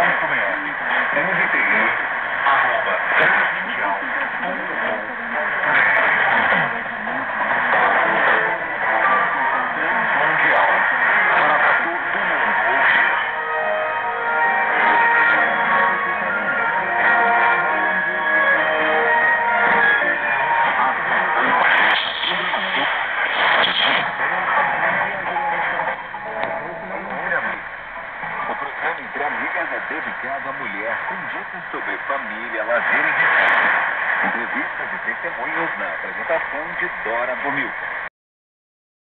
dedicado à mulher com dicas sobre família, lazer e receita. Entrevistas e testemunhos na apresentação de Dora Bomilcar.